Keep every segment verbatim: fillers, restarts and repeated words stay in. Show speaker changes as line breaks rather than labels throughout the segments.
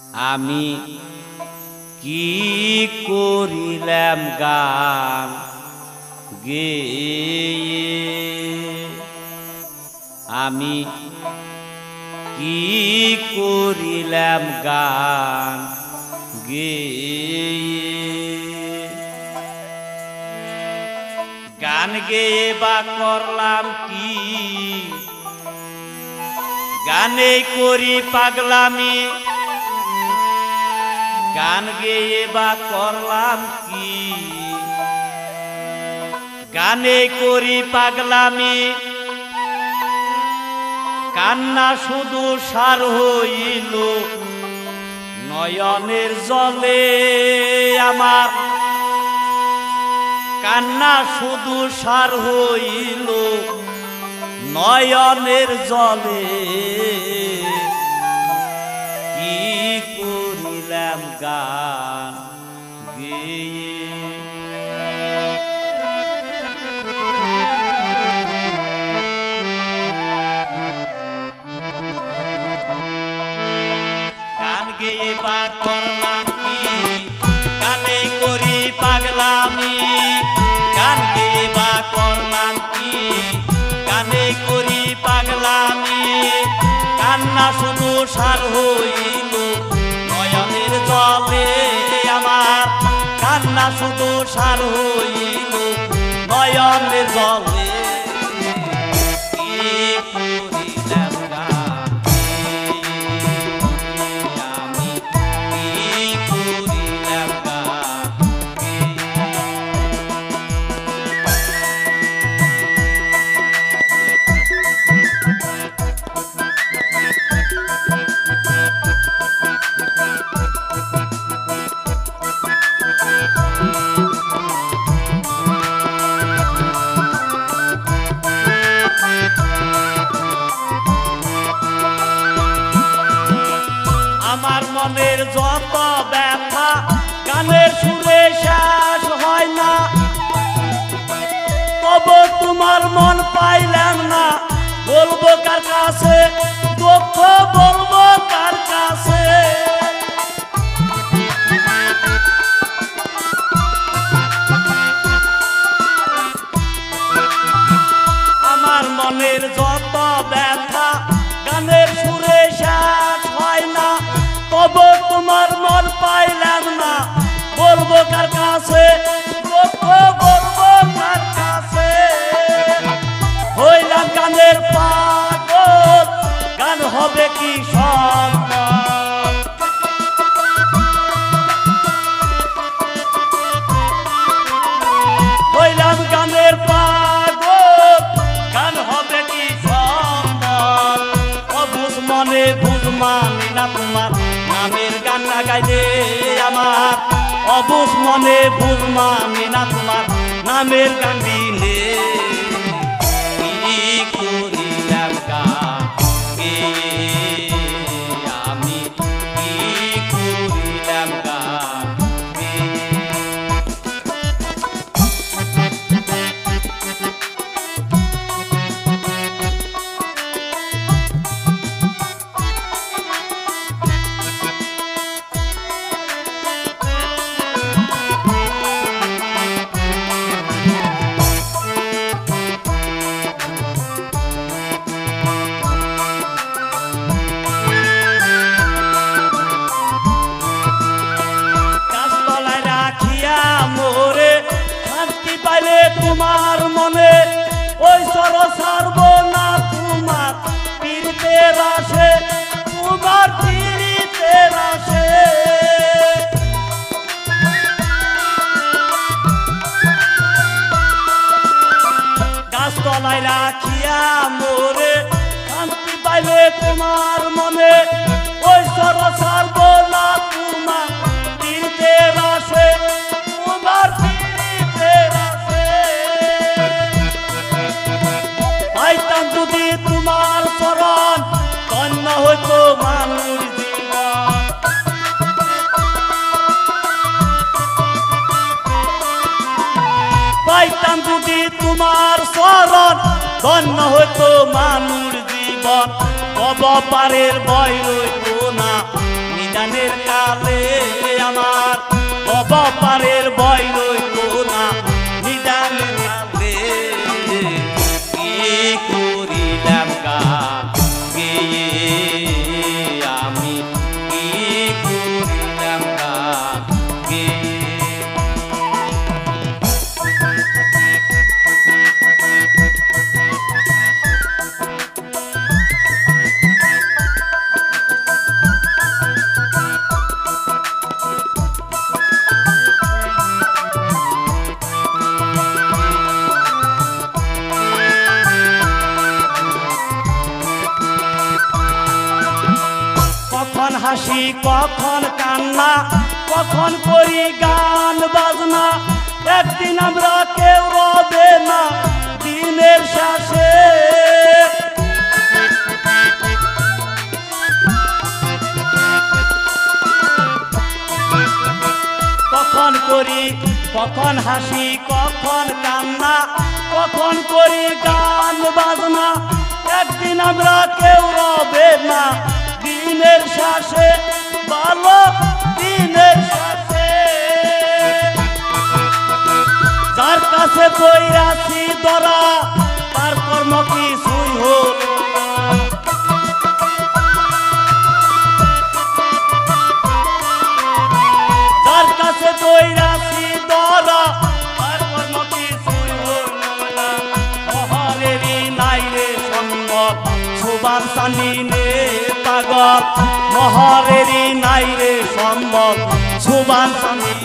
আমি কি করিলাম গান গেয়ে, আমি কি করিলাম গান গেয়ে, গান গেয়ে বা করলাম কি, গানে করি পাগলামি, গান গেয়ে বা করলাম কি, গানে করি পাগলামি, কান্না শুধু সার হইল নয়নের জলে আমার, কান্না শুধু সার হইল নয়নের জলে, কি করিলাম গান গেয়ে। গান গেয়ে বা করলাম কি, গানে করি পাগলামি, গান গেয়ে বা করলাম কি, গানে করি পাগলামি, কান্না শুধু সার হইল নয়নের জলে আমার, কান্না শুধু সার হইল নয়নের জলে, কি করিলাম গান আমি, কি করিলাম গান। আমার মনের যত ব্যথা গানের সুরে শেষ হয় না, তবু তোমার মন পাইলাম না, বলবো কার কাছে দুঃখ, বলবো কার কাছে। আমার মনের যত ব্যথা গানের সুরে শেষ হয় না, তবু তোমার মন পাইলাম না, বলবো কার কাছে দুঃখ, বলবো কার কাছে। হইলাম গানের পাগল, গান হবে কি সম্মান, হইলাম গানের পাগল, গান হবে কি সম্মান। অবুঝ মনে বুঝ মানি না তোমার নামের গান না গাইলে আমার, অবুঝ মনে বুঝ মানি না তোমার নামের গান দিলে, কি করিলাম গান গেয়ে আমি, কি করিলাম গান গেয়ে। তোমার মনে ওই সর সারব না তোমার পীড়িতের আসে, তোমার পীড়িতের আসে। গাছতলায় রাখিয়া মোরে শান্তি পাইলে তোমার মনে ওই সর সারব না তোমার পীড়িতের আসে, তোমার পীড়িতের আসে। পাইতাম যদি তোমার চরণ ধন্য হইতো মানুষ জীবন, পাইতাম যদি তোমার চরণ ধন্য হইতো মানুষ জীবন। ভব পারের ভয় রইতো না, নিদানের কালে আমার অবপারের ভয় রইল না নিদানের কালে কি করিলাম গান গেয়ে আমি কি করিলাম গান গেয়ে কখন হাসি কখন কান্না কখন করি গান বাজনা একদিন আমরা কেউ রবে না দিনের শেষে কখন করি কখন হাসি কখন কান্না কখন করি গান বাজনা একদিন আমরা কেউ রবে না দিনের শেষে ভালো দিনের শেষে যার কাছে কইরাছি ধরা তার কর্ম কিছুই হল যার কাছে কইরাছি ধরা তার কর্ম কিছুই হল মহলেরই নাই রে সম্ভব সুবান সানিনে পাগল মহরেরই নাই রে সম্ভব সুবান সানিনে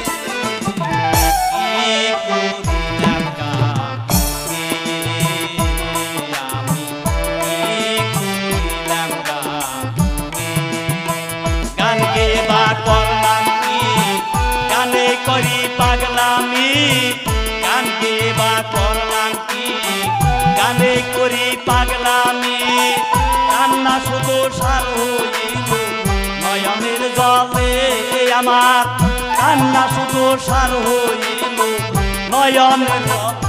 গান গেয়ে বা করলাম কি গানে করি পাগলামি গান গেয়ে বা করলাম কি গানে করি পাগলামি কান্না শুধু সার হইল নয়নের জলে আমার কান্না শুধু সার হইল নয়নের জলে